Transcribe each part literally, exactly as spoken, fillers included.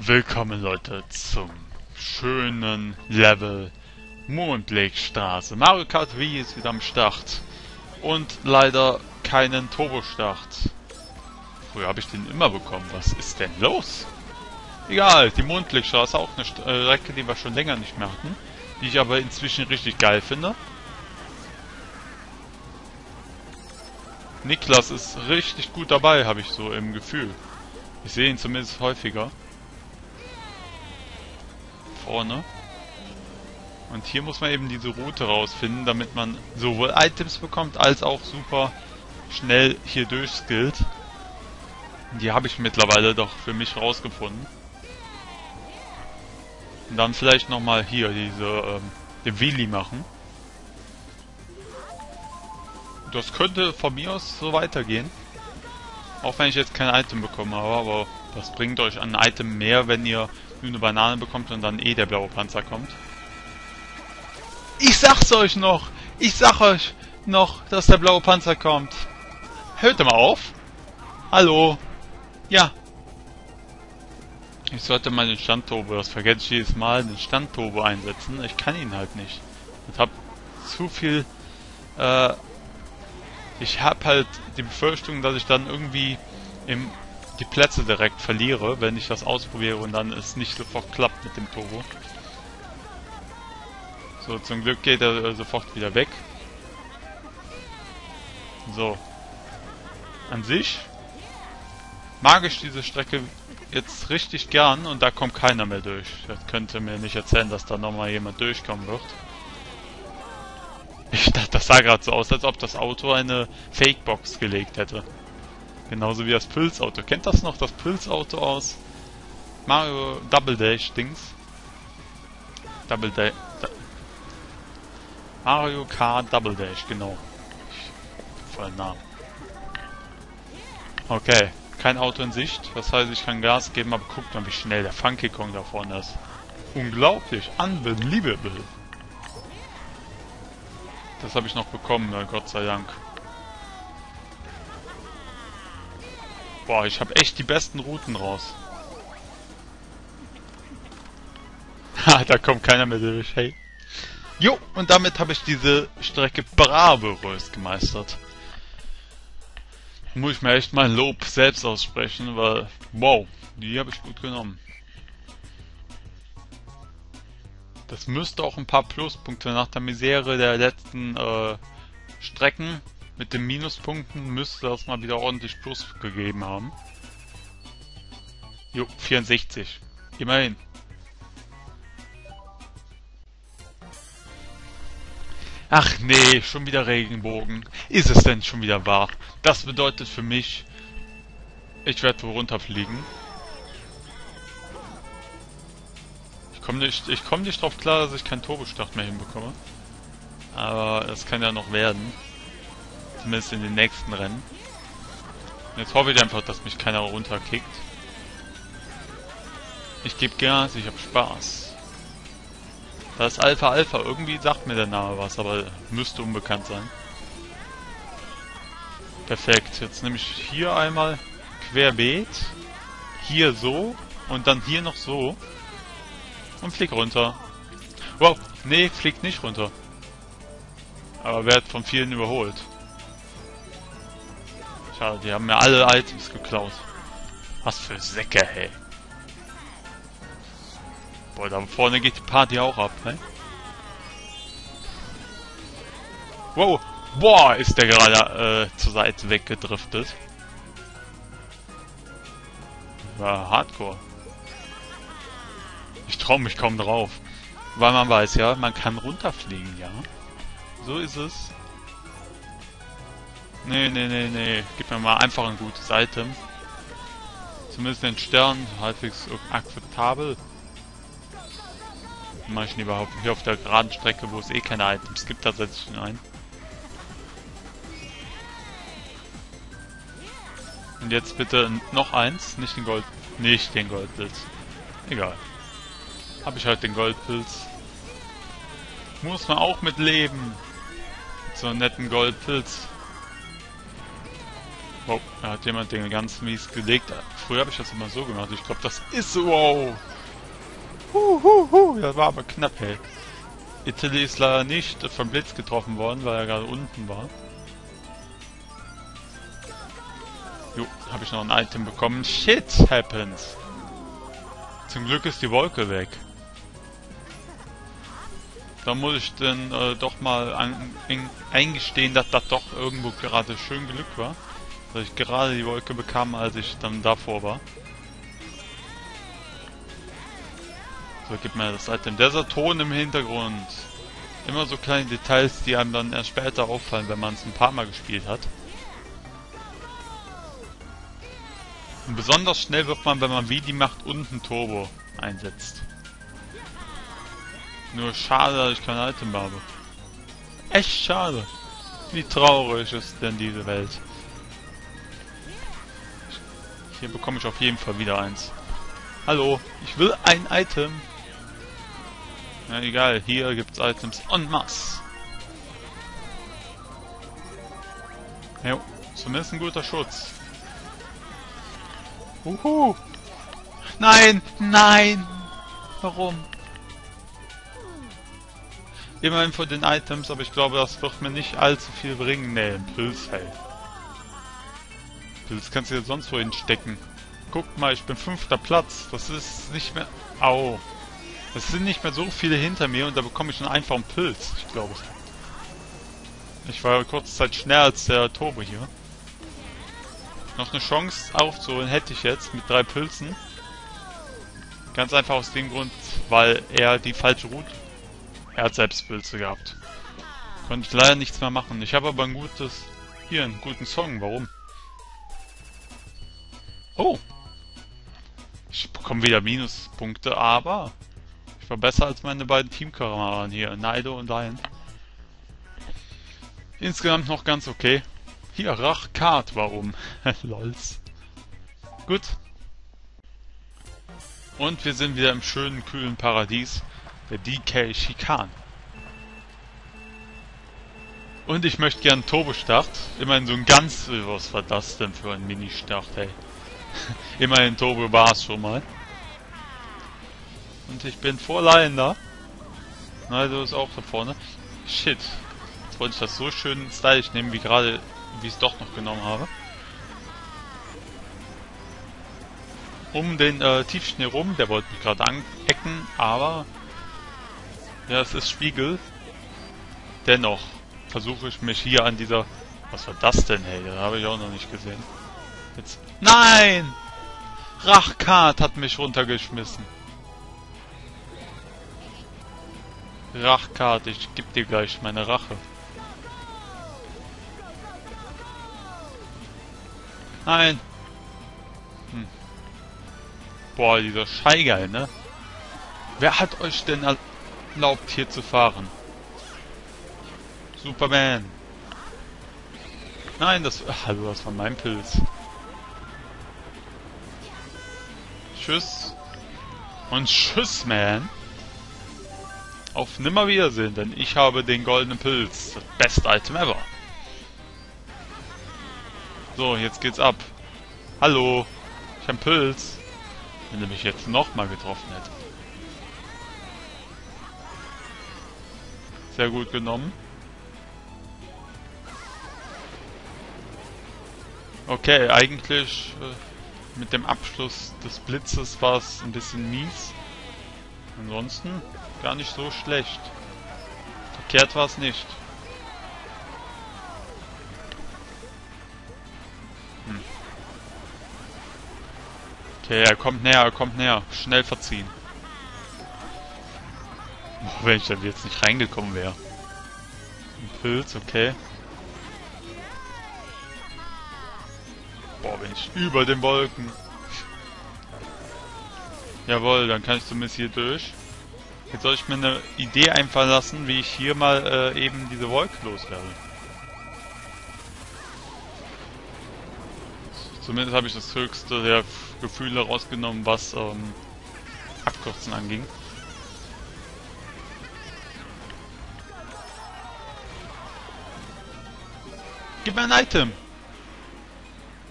Willkommen Leute zum schönen Level Mondlegstraße. Mario Kart Wii ist wieder am Start und leider keinen Turbo-Start. Früher habe ich den immer bekommen. Was ist denn los? Egal, die Mondlegstraße, auch eine Strecke, die wir schon länger nicht mehr hatten, die ich aber inzwischen richtig geil finde. Niklas ist richtig gut dabei, habe ich so im Gefühl. Ich sehe ihn zumindest häufiger. Vorne. Und hier muss man eben diese Route rausfinden, damit man sowohl Items bekommt, als auch super schnell hier durchskillt. Die habe ich mittlerweile doch für mich rausgefunden. Und dann vielleicht nochmal hier diese, ähm, den Wheelie machen. Das könnte von mir aus so weitergehen. Auch wenn ich jetzt kein Item bekommen habe, aber was bringt euch an Item mehr, wenn ihr nur eine Banane bekommt und dann eh der blaue Panzer kommt? Ich sag's euch noch! Ich sag euch noch, dass der blaue Panzer kommt! Hört mal auf! Hallo! Ja! Ich sollte mal den Standturbo, das vergesse ich jedes Mal, den Standturbo einsetzen. Ich kann ihn halt nicht. Ich hab zu viel, äh, ich hab halt die Befürchtung, dass ich dann irgendwie im, die Plätze direkt verliere, wenn ich das ausprobiere und dann es nicht sofort klappt mit dem Turbo. So, zum Glück geht er äh, sofort wieder weg. So. An sich mag ich diese Strecke jetzt richtig gern und da kommt keiner mehr durch. Das könnte mir nicht erzählen, dass da nochmal jemand durchkommen wird. Ich dachte, das sah gerade so aus, als ob das Auto eine Fake-Box gelegt hätte. Genauso wie das Pilzauto. Kennt das noch, das Pilzauto aus Mario Double Dash Dings? Double Dash. Mario Kart Double Dash, genau. Vollen Namen. Okay, kein Auto in Sicht. Das heißt, ich kann Gas geben, aber guckt mal, wie schnell der Funky Kong da vorne ist. Unglaublich, unbelievable. Das habe ich noch bekommen, Gott sei Dank. Boah, ich habe echt die besten Routen raus. Ha, da kommt keiner mehr durch, hey. Jo, und damit habe ich diese Strecke bravourös gemeistert. Muss ich mir echt mein Lob selbst aussprechen, weil, wow, die habe ich gut genommen. Das müsste auch ein paar Pluspunkte nach der Misere der letzten äh, Strecken mit den Minuspunkten, müsste das mal wieder ordentlich Plus gegeben haben. Jo, vierundsechzig. Immerhin. Ach nee, schon wieder Regenbogen. Ist es denn schon wieder wahr? Das bedeutet für mich, ich werde wohl runterfliegen. Ich komme nicht, ich komme nicht drauf klar, dass ich keinen Turbostart mehr hinbekomme. Aber das kann ja noch werden. Zumindest in den nächsten Rennen. Und jetzt hoffe ich einfach, dass mich keiner runterkickt. Ich gebe Gas, ich habe Spaß. Das ist Alpha Alpha. Irgendwie sagt mir der Name was, aber müsste unbekannt sein. Perfekt. Jetzt nehme ich hier einmal querbeet. Hier so. Und dann hier noch so. Und flieg runter. Wow. Nee, fliegt nicht runter. Aber werd von vielen überholt. Schade, die haben mir alle Items geklaut. Was für Säcke, hey. Boah, da vorne geht die Party auch ab, ne? Wow! Boah, ist der gerade äh, zur Seite weggedriftet. War hardcore. Ich trau mich kaum drauf. Weil man weiß ja, man kann runterfliegen, ja? So ist es. Nee, nee, nee, nee. Gib mir mal einfach ein gutes Item. Zumindest den Stern halbwegs akzeptabel. Mach ich ihn überhaupt hier auf der geraden Strecke, wo es eh keine Items gibt, da setze ich ihn ein. Und jetzt bitte noch eins, nicht den Gold, nicht den Goldpilz. Egal. Habe ich halt den Goldpilz. Muss man auch mit leben. Mit so einem netten Goldpilz. Wow, da hat jemand den ganz mies gelegt. Früher habe ich das immer so gemacht. Ich glaube, das ist so. Wow. Huhuhu, das war aber knapp, hey. Italy ist leider nicht vom Blitz getroffen worden, weil er gerade unten war. Jo, habe ich noch ein Item bekommen. Shit happens. Zum Glück ist die Wolke weg. Da muss ich dann äh, doch mal ein, ein, eingestehen, dass das doch irgendwo gerade schön Glück war. Dass ich gerade die Wolke bekam, als ich dann davor war. So, gib mir das Item. Dieser Ton im Hintergrund. Immer so kleine Details, die einem dann erst später auffallen, wenn man es ein paar Mal gespielt hat. Und besonders schnell wird man, wenn man wie die Macht unten Turbo einsetzt. Nur schade, dass ich kein Item habe. Echt schade. Wie traurig ist denn diese Welt. Hier bekomme ich auf jeden Fall wieder eins. Hallo, ich will ein Item. Ja, egal, hier gibt's Items en masse. Jo, zumindest ein guter Schutz. Uhu. Nein, nein. Warum? Immerhin von den Items, aber ich glaube, das wird mir nicht allzu viel bringen. Ne, ein Pilz, hey. Pilz kannst du jetzt sonst wohin stecken. Guck mal, ich bin fünfter Platz. Das ist nicht mehr... Au. Es sind nicht mehr so viele hinter mir und da bekomme ich schon einfach einen Pilz, ich glaube. Ich war kurze Zeit schneller als der Turbo hier. Noch eine Chance aufzuholen hätte ich jetzt mit drei Pilzen. Ganz einfach aus dem Grund, weil er die falsche Route... Er hat selbst Pilze gehabt. Konnte ich leider nichts mehr machen. Ich habe aber ein gutes... Hier, einen guten Song. Warum? Oh! Ich bekomme wieder Minuspunkte, aber... Ich war besser als meine beiden Teamkameraden hier, Naido und Lion. Insgesamt noch ganz okay. Hier, Rachkart, warum? Lols. Gut. Und wir sind wieder im schönen, kühlen Paradies. Der D K Schikane. Und ich möchte gern Turbo-Start. Immerhin so ein ganz... Was war das denn für ein Mini-Start, hey? Immerhin Turbo war es schon mal. Und ich bin vor Lion da. Naido ist auch da vorne. Shit. Jetzt wollte ich das so schön stylisch nehmen, wie gerade, wie ich es doch noch genommen habe. Um den äh, Tiefschnee rum, der wollte mich gerade anecken, aber... Ja, es ist Spiegel. Dennoch versuche ich mich hier an dieser... Was war das denn, hey? Das habe ich auch noch nicht gesehen. Jetzt... Nein! Rachkart hat mich runtergeschmissen. Rachkart, ich geb dir gleich meine Rache. Nein! Hm. Boah, dieser Scheigeil, ne? Wer hat euch denn erlaubt, hier zu fahren? Superman! Nein, das... Hallo, das war mein Pilz. Tschüss. Und tschüss, man. Auf Nimmerwiedersehen, denn ich habe den goldenen Pilz. Das beste Item ever. So, jetzt geht's ab. Hallo. Ich habe einen Pilz. Wenn er mich jetzt nochmal getroffen hätte. Sehr gut genommen. Okay, eigentlich äh, mit dem Abschluss des Blitzes war es ein bisschen mies. Ansonsten gar nicht so schlecht. Verkehrt war es nicht. Hm. Okay, er kommt näher, er kommt näher. Schnell verziehen. Oh, wenn ich dann jetzt nicht reingekommen wäre. Ein Pilz, okay. Boah, bin ich über den Wolken. Jawohl, dann kann ich zumindest hier durch. Jetzt soll ich mir eine Idee einfallen lassen, wie ich hier mal äh, eben diese Wolke loswerde. Zumindest habe ich das höchste der Gefühle rausgenommen, was ähm, Abkürzen anging. Gib mir ein Item!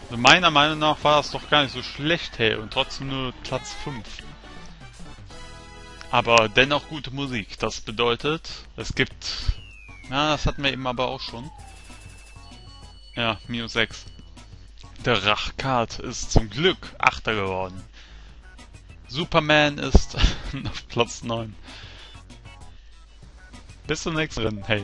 Also meiner Meinung nach war das doch gar nicht so schlecht, hey, und trotzdem nur Platz fünf. Aber dennoch gute Musik. Das bedeutet, es gibt... Na, das hatten wir eben aber auch schon. Ja, minus sechs. Der Rachkart ist zum Glück Achter geworden. Superman ist auf Platz neun. Bis zum nächsten Rennen, hey.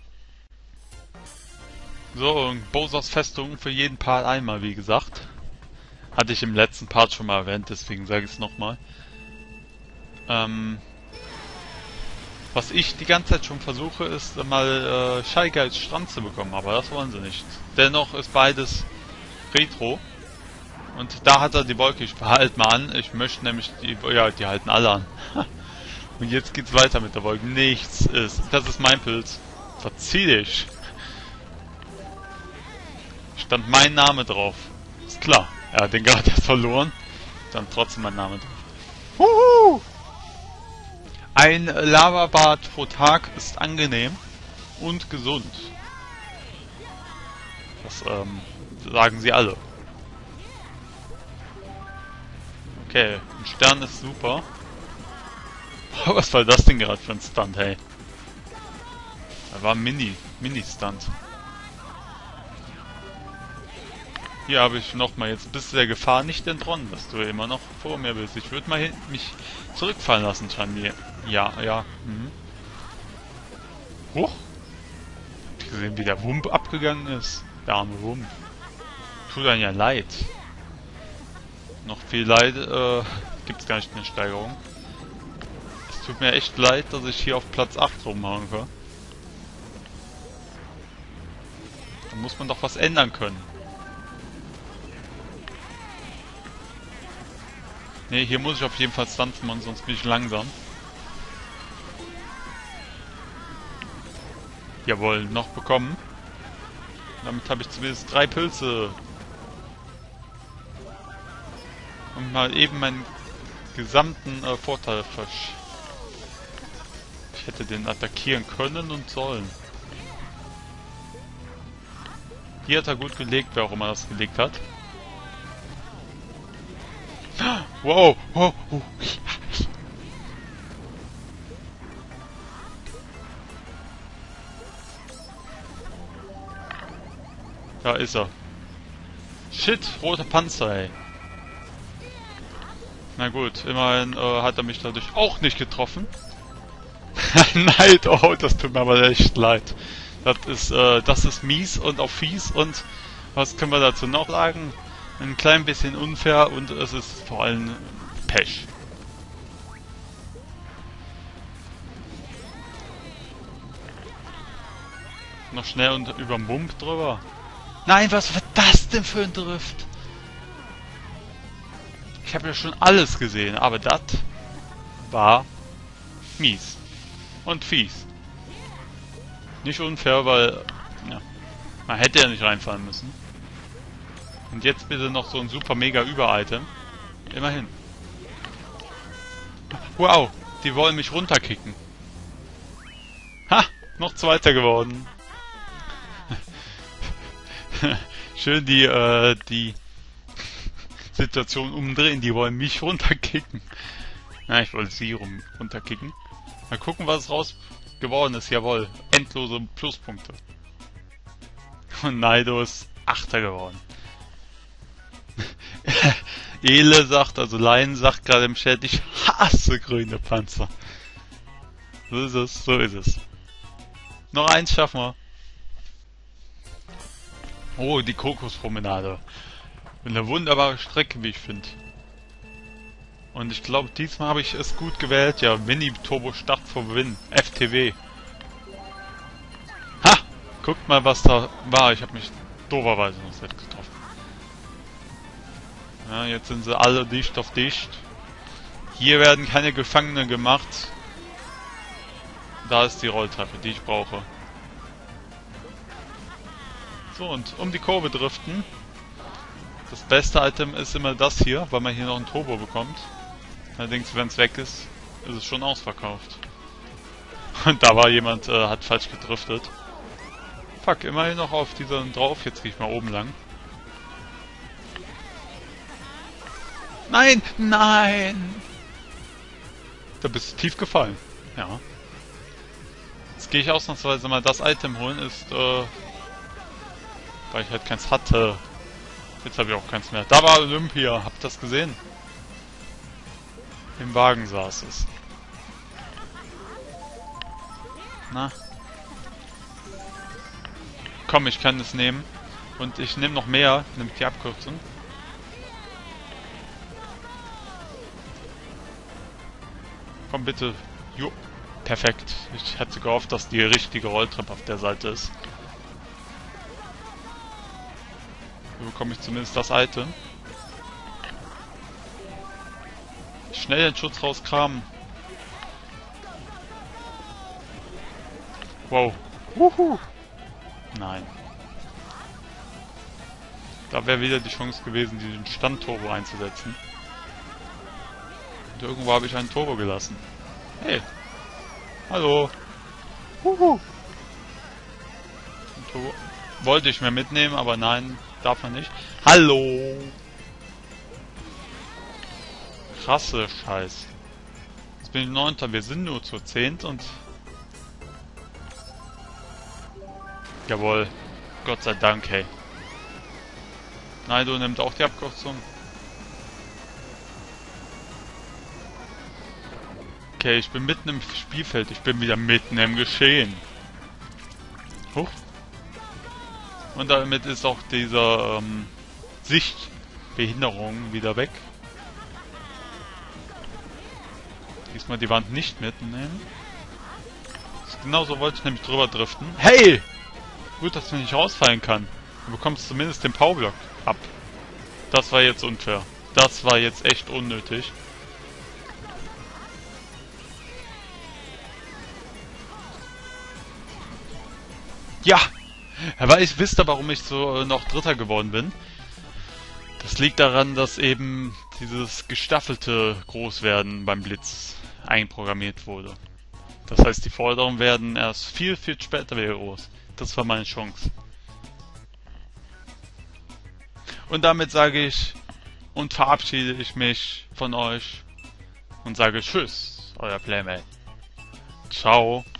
So, und Bowsers Festung für jeden Part einmal, wie gesagt. Hatte ich im letzten Part schon mal erwähnt, deswegen sage ich es nochmal. Ähm, was ich die ganze Zeit schon versuche, ist mal äh, Shy Guys Strand zu bekommen, aber das wollen sie nicht. Dennoch ist beides Retro. Und da hat er die Wolke, ich behalte mal an, ich möchte nämlich, die, ja, die halten alle an. Und jetzt geht's weiter mit der Wolke. Nichts ist, das ist mein Pilz. Verzieh dich. Stand mein Name drauf. Ist klar, er hat den gerade erst verloren. Dann trotzdem mein Name drauf. Huhu! Ein Lavabad pro Tag ist angenehm und gesund. Das ähm, sagen sie alle. Okay, ein Stern ist super. Was war das denn gerade für ein Stunt, hey? Da war ein Mini, Mini-Stunt. Hier habe ich nochmal, jetzt bist du der Gefahr nicht entronnen, dass du immer noch vor mir bist. Ich würde mal hin, mich zurückfallen lassen, scheint mir. Ja, ja. Mhm. Huch! Habt ihr gesehen, wie der Wump abgegangen ist? Der arme Wump. Tut einem ja leid. Noch viel Leid, äh, gibt's gar nicht in der Steigerung. Es tut mir echt leid, dass ich hier auf Platz acht rumhauen kann. Da muss man doch was ändern können. Ne, hier muss ich auf jeden Fall Stunts machen, sonst bin ich langsam. Jawohl, noch bekommen. Damit habe ich zumindest drei Pilze. Und mal eben meinen gesamten äh, Vorteil versch... Ich hätte den attackieren können und sollen. Hier hat er gut gelegt, wer auch immer das gelegt hat. Wow, wow, wow. Da ist er. Shit, roter Panzer, ey. Na gut, immerhin äh, hat er mich dadurch auch nicht getroffen. Nein, oh, das tut mir aber echt leid. Das ist, äh, das ist mies und auch fies und was können wir dazu noch sagen? Ein klein bisschen unfair und es ist vor allem Pech. Noch schnell und überm Bump drüber. Nein, was war das denn für ein Drift? Ich habe ja schon alles gesehen, aber das war mies und fies. Nicht unfair, weil ja, man hätte ja nicht reinfallen müssen. Und jetzt bitte noch so ein super mega Über-Item. Immerhin. Wow, die wollen mich runterkicken. Ha, noch Zweiter geworden. Schön die, äh, die Situation umdrehen, die wollen mich runterkicken. Na, ich wollte sie rum runterkicken. Mal gucken, was raus geworden ist. Jawohl, endlose Pluspunkte. Und Naido ist Achter geworden. Ele sagt, also Lion sagt gerade im Chat, ich hasse grüne Panzer. So ist es, so ist es. Noch eins schaffen wir. Oh, die Kokospromenade. Eine wunderbare Strecke, wie ich finde. Und ich glaube, diesmal habe ich es gut gewählt. Ja, Mini Turbo Start vor Win. F T W. Ha! Guckt mal, was da war. Ich habe mich dooferweise noch selbst getroffen. Ja, jetzt sind sie alle dicht auf dicht. Hier werden keine Gefangene gemacht. Da ist die Rolltreppe, die ich brauche. So, und um die Kurve driften. Das beste Item ist immer das hier, weil man hier noch ein Turbo bekommt. Allerdings, wenn es weg ist, ist es schon ausverkauft. Und da war jemand, äh, hat falsch gedriftet. Fuck, immerhin noch auf dieser drauf. Jetzt gehe ich mal oben lang. Nein! Nein! Da bist du tief gefallen. Ja. Jetzt gehe ich ausnahmsweise mal das Item holen, ist, äh... weil ich halt keins hatte. Jetzt habe ich auch keins mehr. Da war Olympia, habt ihr das gesehen? Im Wagen saß es. Na? Komm, ich kann es nehmen. Und ich nehme noch mehr, nämlich die Abkürzung. Komm bitte. Jo. Perfekt. Ich hatte gehofft, dass die richtige Rolltreppe auf der Seite ist. So bekomme ich zumindest das Item. Schnell den Schutz rauskramen. Wow. Wuhu. Nein. Da wäre wieder die Chance gewesen, diesen Stand-Turbo einzusetzen. Und irgendwo habe ich einen Turbo gelassen. Hey. Hallo. Wuhu. Turbo. Wollte ich mir mitnehmen, aber nein, darf man nicht. Hallo. Krasse Scheiß. Jetzt bin ich neunter. Wir sind nur zu zehnt und... Jawohl. Gott sei Dank, hey. Naido nimmt auch die Abkürzung. Okay, ich bin mitten im Spielfeld. Ich bin wieder mitten im Geschehen. Huch. Und damit ist auch diese ähm, Sichtbehinderung wieder weg. Diesmal die Wand nicht mitnehmen. Genauso wollte ich nämlich drüber driften. Hey! Gut, dass man nicht rausfallen kann. Du bekommst zumindest den Powerblock ab. Das war jetzt unfair. Das war jetzt echt unnötig. Ja! Aber ich wisst ihr, warum ich so äh, noch Dritter geworden bin? Das liegt daran, dass eben dieses gestaffelte Großwerden beim Blitz einprogrammiert wurde. Das heißt, die Forderungen werden erst viel, viel später wieder groß. Das war meine Chance. Und damit sage ich und verabschiede ich mich von euch und sage Tschüss, euer Playmate. Ciao.